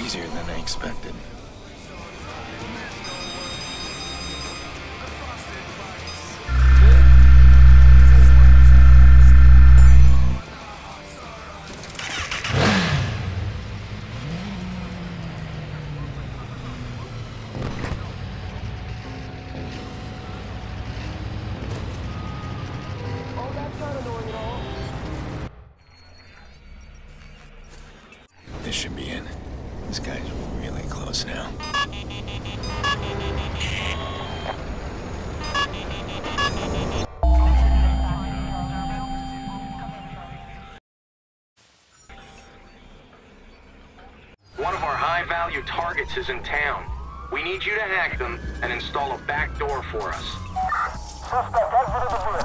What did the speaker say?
easier than I expected. This should be it. This guy's really close now. One of our high-value targets is in town. We need you to hack them and install a back door for us. Suspect exited the vehicle.